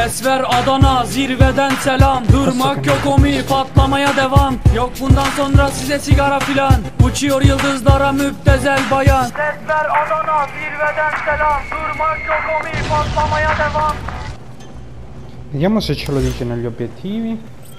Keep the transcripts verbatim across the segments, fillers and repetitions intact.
Ses ver Adana, zirveden selam. Durmak yok omi, patlamaya devam. Yok bundan sonra size sigara filan. Uçuyor yıldızlara müptezel bayan. Ses ver Adana, zirveden selam. Durmak yok omi, patlamaya devam. Vediamo se ce lo dice negli obiettivi.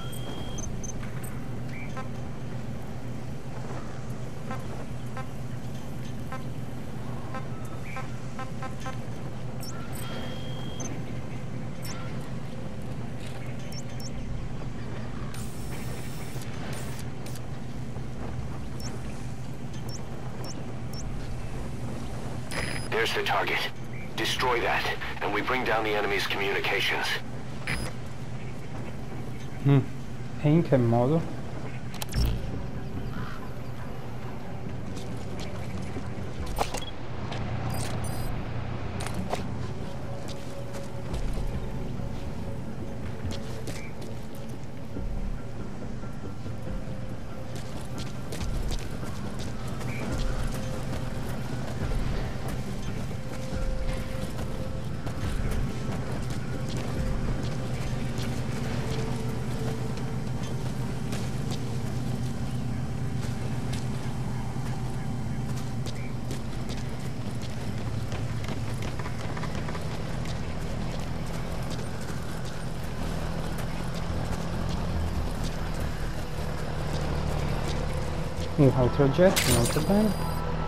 There's the target. Destroy that, and we bring down the enemy's communications. Mm. E in che modo? Uh, altri oggetti, molto bene.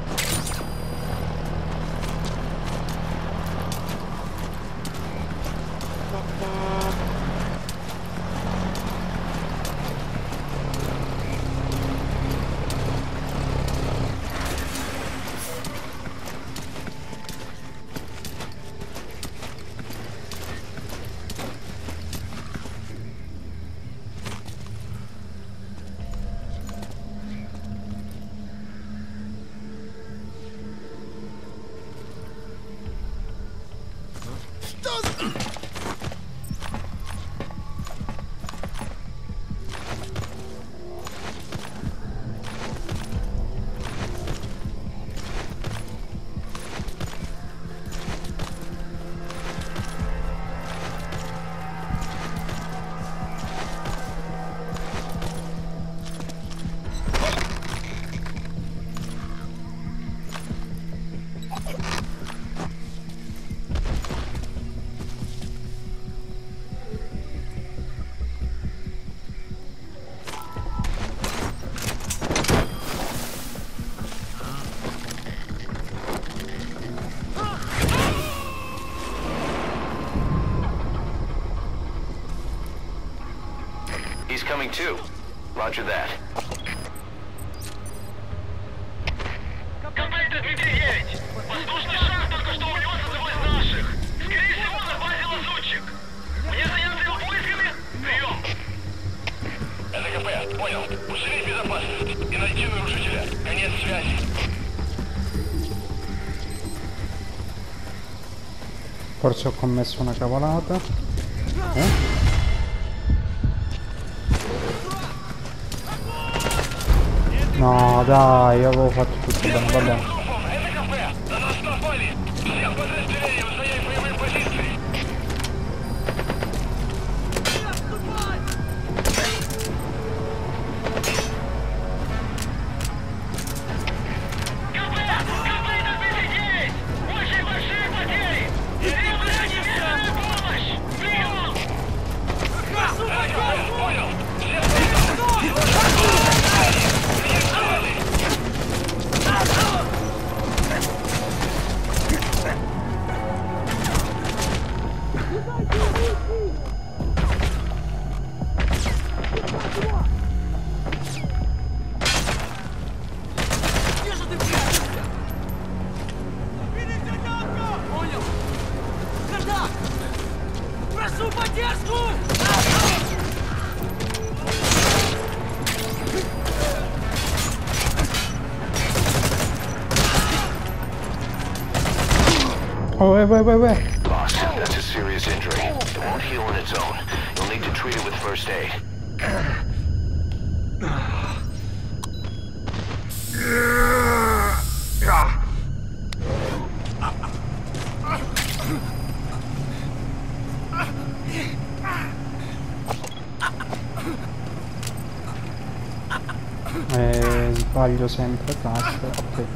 He's coming too. Roger that. Команда девять. Воздушный шар только что увез одного из наших. Скорее всего, на базе лазутчик. Мне заняться его поисками? Прием. ЛКП, понял. Усилить безопасность и найти нарушителя. Конец связи. Forse ho commesso una cavolata. Eh? No dai, io avevo fatto tutto bene, va bene. Oh, wait, wait, wait, wait. Boss, that's a serious injury. It won't heal on its own. You'll need to treat it with first aid. Eh, sbaglio sempre tasto. Ok.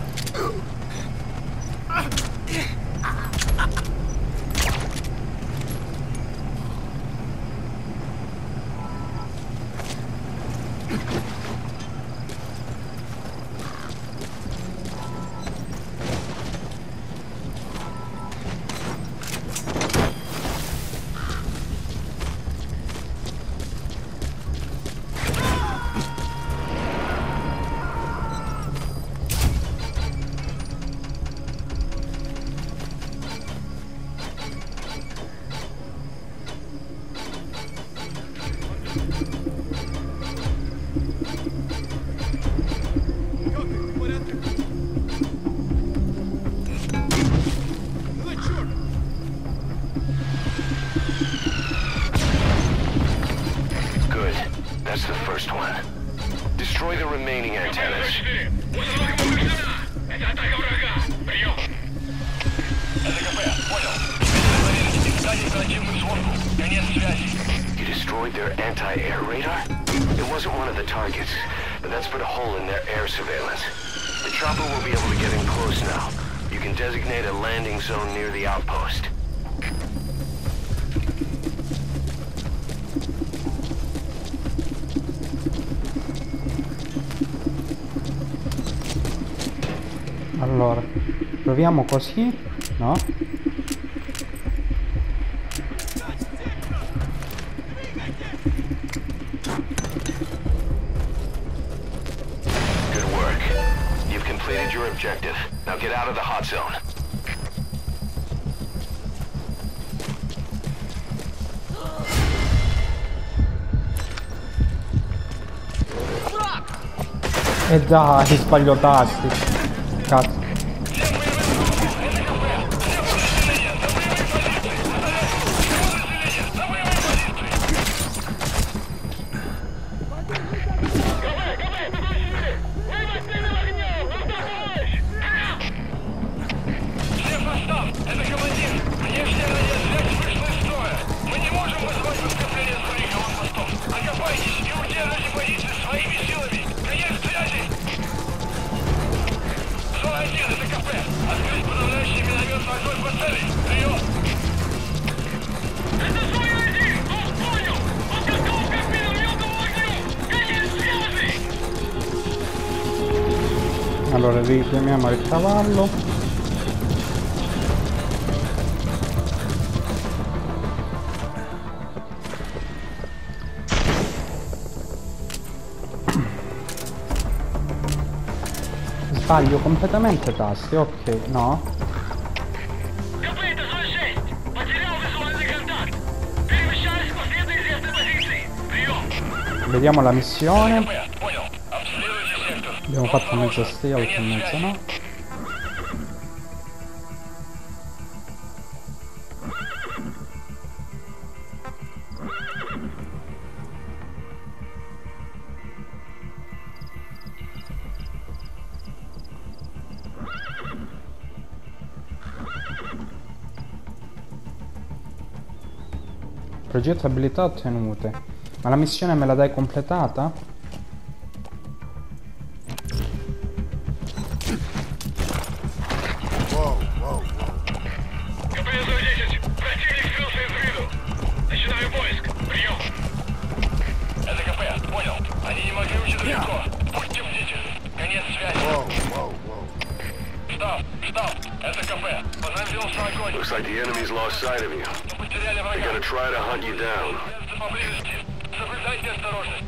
Good. That's the first one. Destroy the remaining antennas. Установка повреждена. Это атака врага. Прием. Это КП. Понял. Проверить искать оперативную сводку. Конец связи. You destroyed their anti-air radar? It wasn't one of the targets, but that's put a hole in their air surveillance. The chopper will be able to get in close now. You can designate a landing zone near the outpost. Allora, proviamo così, no? Good work. You've completed your objective. Now get out of the hot zone. E dai, sbaglio tasti. Cazzo. Allora richiamiamo il cavallo. Sbaglio completamente tasti, ok, no. КП, это зона шесть. Потерял визуальный контакт. Перемещаюсь к последней известной позиции. Прием. Vediamo la missione. Понял. Обследуйте сектор. Abbiamo fatto mezzo stealth e mezzo no. Progetto abilità ottenute. Ma la missione me la dai completata? КП сто десять. Противник скрылся из виду. Начинаю поиск. Прием. Это КП. Понял. Они не могли уйти далеко. Будьте бдительны. Конец связи. Штаб. Штаб. Это КП. Возобновился огонь. Looks like the enemy's lost sight of you. Мы потеряли They're врага. gonna try to hunt you down. Поблизости. Соблюдайте осторожность.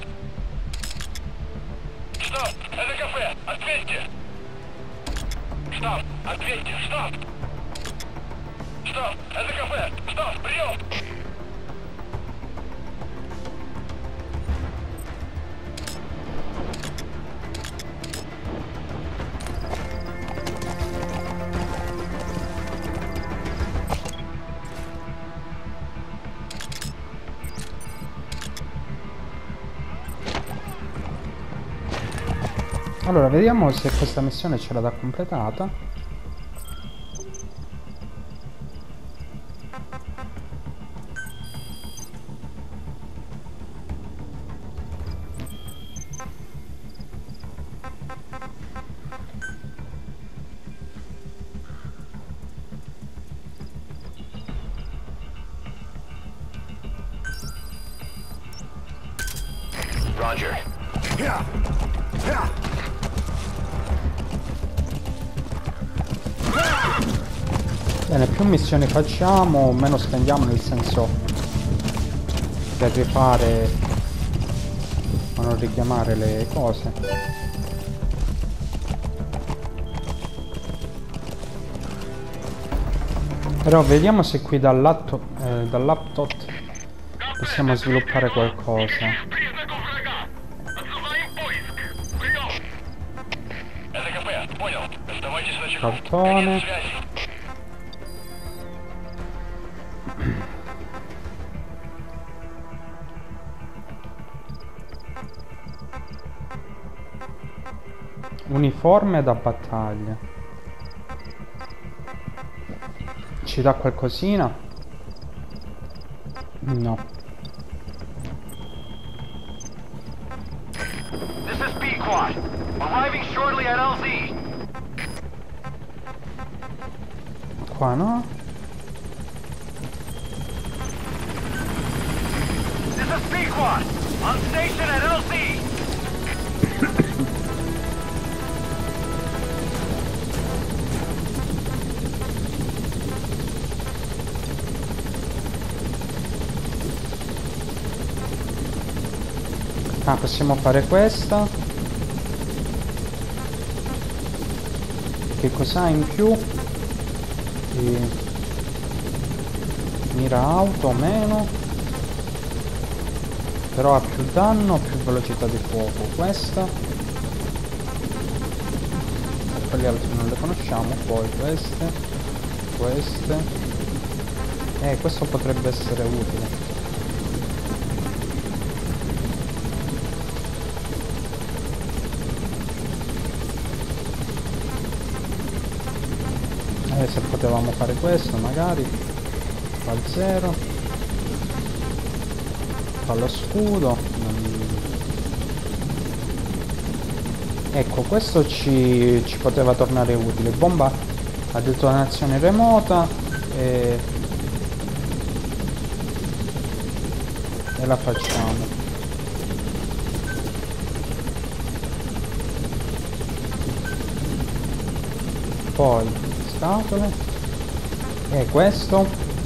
Штаб. Это КП. Ответьте. Штаб. Ответьте. Штаб. Штаб. Это КП. Штаб. Прием. Allora, vediamo se questa missione ce l'ha da completata. Roger. Bene, più missioni facciamo, meno spendiamo, nel senso per rifare o non richiamare le cose. Però vediamo se qui dal laptop, eh, dal laptop possiamo sviluppare qualcosa. Признаков врага. Отзываем поиск. Прием. Это КП. Понял. Оставайтесь на чеку. Картоны. Конец связи. Uniforme da battaglia. Ci dà qualcosina? No. This is B Quad. Arriving shortly at L Z. Qua no? This is B Quad. On station at L Z. Ah, possiamo fare questa. Che cos'ha in più? E... mira auto o meno. Però ha più danno, più velocità di fuoco. Questa. E quelle altre non le conosciamo. Poi queste. Queste. Eh, questo potrebbe essere utile. Eh, se potevamo fare questo magari. Fa il zero. Fa lo scudo. Non... ecco, questo ci, ci poteva tornare utile. Bomba a detonazione remota e, e la facciamo. Poi scatole e questo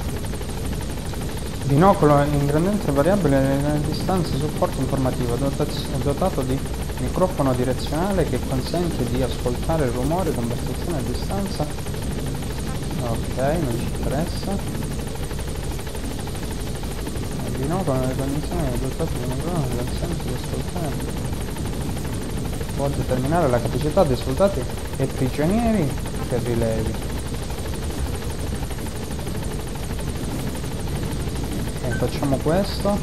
binocolo ingrandimento variabile nelle distanze, supporto informativo dotato di microfono direzionale che consente di ascoltare il rumore conversazione a distanza. Ok, non ci interessa. Il binocolo nelle condizioni dotato di microfono che consente di ascoltare, può determinare la capacità dei soldati e prigionieri che rilevi. E facciamo questo.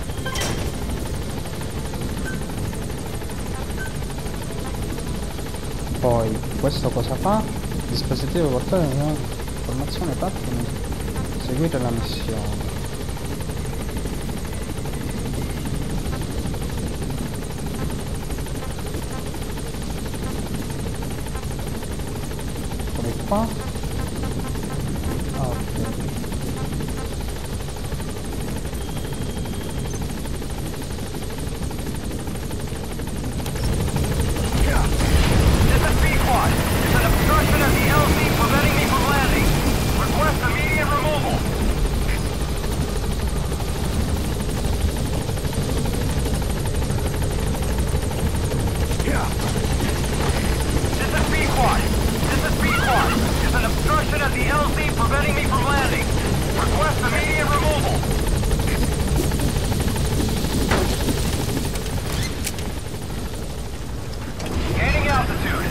Poi questo cosa fa? Dispositivo portatile di informazione tattica. Seguire la missione. Qua. Ah, ok. This is B Quad. It's an obstruction at the L Z preventing me from landing. Request immediate removal. This is B Quad. There's an obstruction at the L Z preventing me from landing. Request immediate removal. Gaining altitude.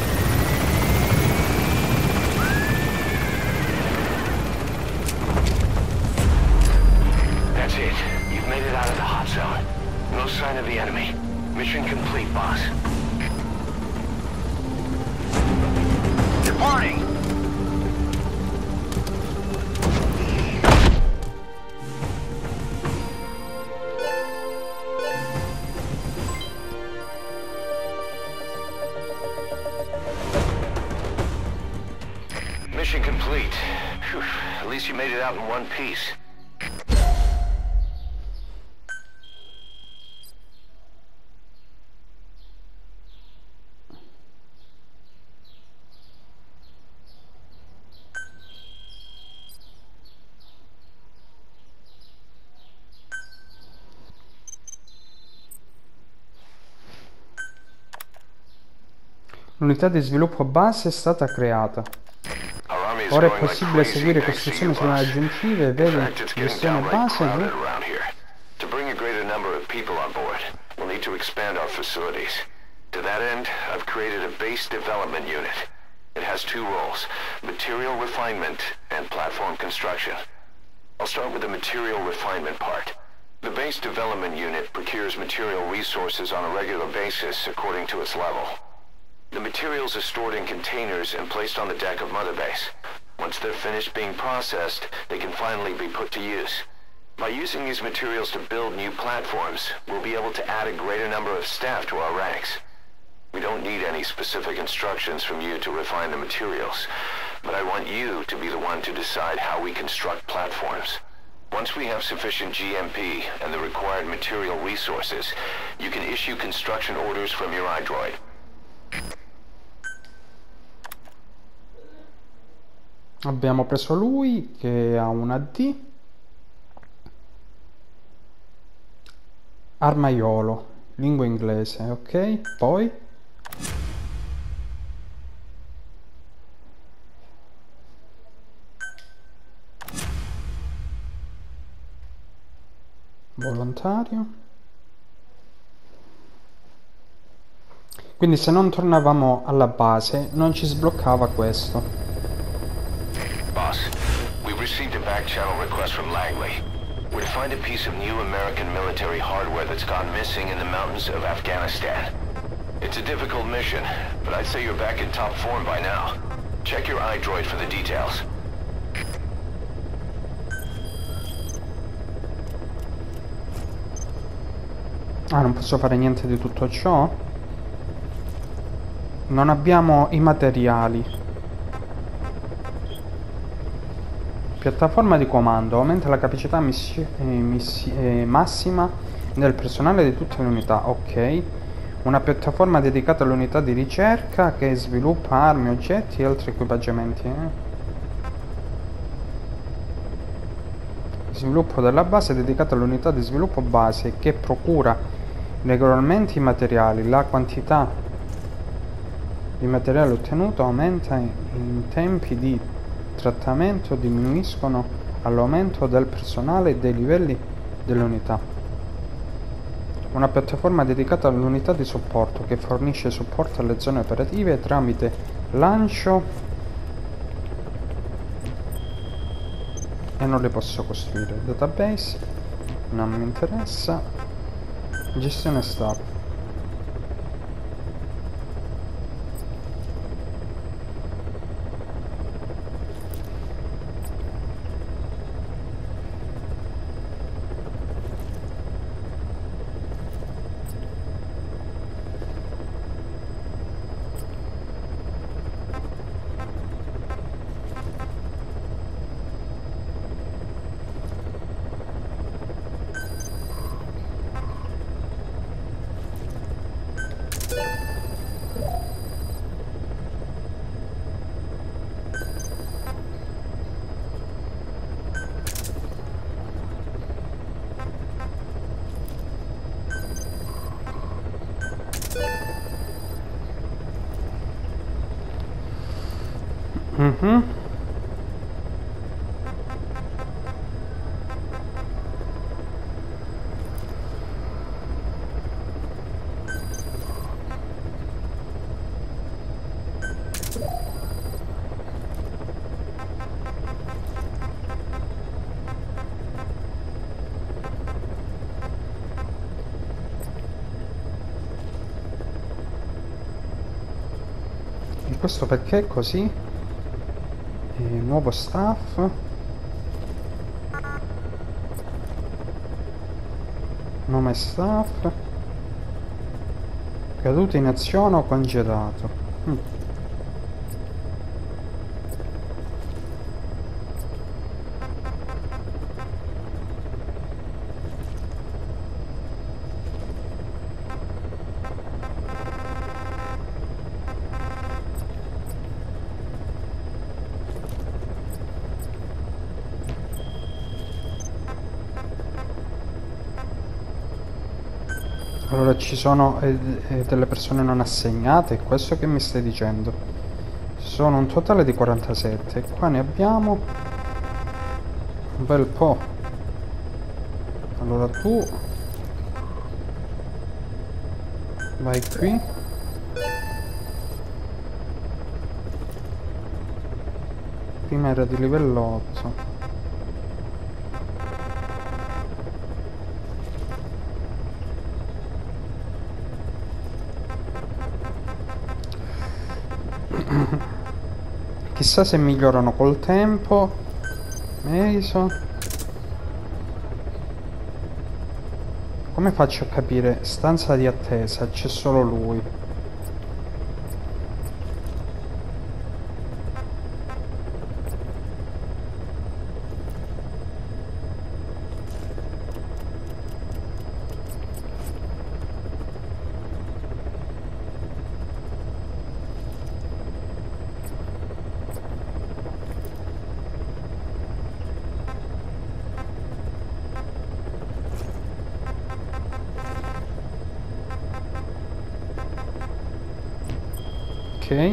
That's it. You've made it out of the hot zone. No sign of the enemy. Mission complete, boss. Departing. Mission complete. Whew. At least you made it out in one piece. L'unità di sviluppo base è stata creata. Our army is Ora è growing like possibile crazy eseguire thanks to costruzioni you, solari boss. aggiuntive, In vedi fact, it's getting gestione downright base, crowded eh? around here. To bring a greater number of people on board, we'll need to expand our facilities. To that end, I've created a base development unit. It has two roles, material refinement and platform construction. I'll start with the material refinement part. The base development unit procures material resources on a regular basis according to its level. The materials are stored in containers and placed on the deck of Mother Base. Once they're finished being processed, they can finally be put to use. By using these materials to build new platforms, we'll be able to add a greater number of staff to our ranks. We don't need any specific instructions from you to refine the materials, but I want you to be the one to decide how we construct platforms. Once we have sufficient G M P and the required material resources, you can issue construction orders from your iDroid. Abbiamo preso lui che ha una D. Armaiolo, lingua inglese, ok? Poi volontario. Quindi se non tornavamo alla base non ci sbloccava questo. Boss, we've received a back channel request from Langley. We're to find a piece of new American military hardware that's gone missing in the mountains of Afghanistan. It's a difficult mission, but I'd say you're back in top form by now. Check your iDroid for the details. Ah, non posso fare niente di tutto ciò? Non abbiamo i materiali. Piattaforma di comando. Aumenta la capacità missi eh, missi eh, massima del personale di tutte le unità. Ok. Una piattaforma dedicata all'unità di ricerca che sviluppa armi, oggetti e altri equipaggiamenti. Eh. Sviluppo della base dedicata all'unità di sviluppo base che procura regolarmente i materiali. La quantità di materiale ottenuto aumenta in tempi di trattamento, diminuiscono all'aumento del personale e dei livelli dell'unità. Una piattaforma dedicata all'unità di supporto che fornisce supporto alle zone operative tramite lancio e non le posso costruire. Database non mi interessa. Gestione staff. Mhm. E questo perché è così? E nuovo staff. Nome staff. Caduto in azione o congedato. Mm. Allora ci sono eh, eh, delle persone non assegnate, è questo che mi stai dicendo? Sono un totale di quarantasette, qua ne abbiamo un bel po'. Allora tu vai qui. Prima era di livello otto. Chissà se migliorano col tempo. Mason. Come faccio a capire? Stanza di attesa, c'è solo lui. Ok.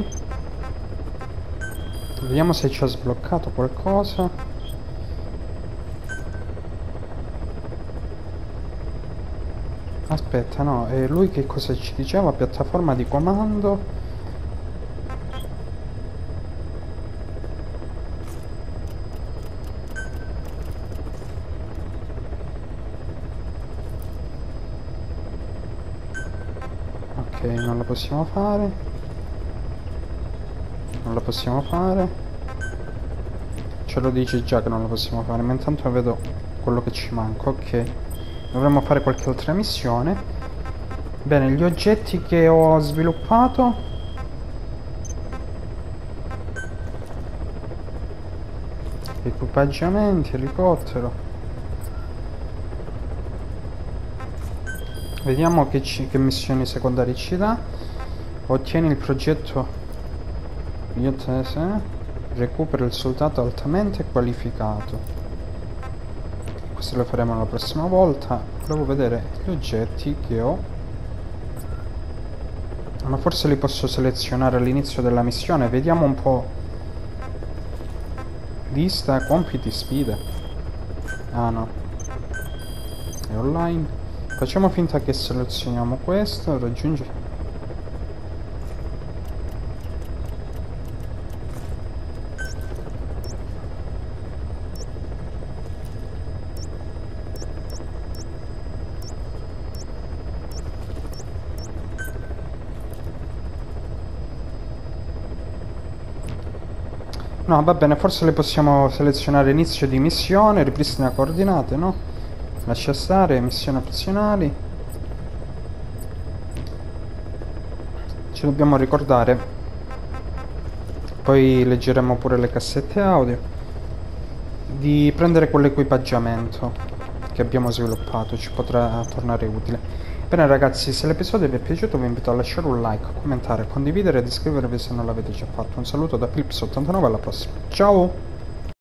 Vediamo se ci ha sbloccato qualcosa. Aspetta, no, e lui che cosa ci diceva? Piattaforma di comando. Ok, non la possiamo fare. Non la possiamo fare. Ce lo dici già che non la possiamo fare, ma intanto vedo quello che ci manca. Ok, dovremmo fare qualche altra missione. Bene, gli oggetti che ho sviluppato. Equipaggiamenti, elicottero. Vediamo che, ci, che missioni secondarie ci dà. Ottieni il progetto. Io te se recupera il soldato altamente qualificato. Questo lo faremo la prossima volta. Devo vedere gli oggetti che ho. Ma forse li posso selezionare all'inizio della missione. Vediamo un po'. Lista, compiti, sfide. Ah no, è online. Facciamo finta che selezioniamo questo. Raggiungi. No, va bene, forse le possiamo selezionare inizio di missione, ripristina coordinate, no? Lascia stare, missioni opzionali. Ci dobbiamo ricordare. Poi leggeremo pure le cassette audio. Di prendere quell'equipaggiamento che abbiamo sviluppato, ci potrà tornare utile. Bene ragazzi, se l'episodio vi è piaciuto vi invito a lasciare un like, commentare, condividere ed iscrivervi se non l'avete già fatto. Un saluto da Philips ottantanove, alla prossima. Ciao!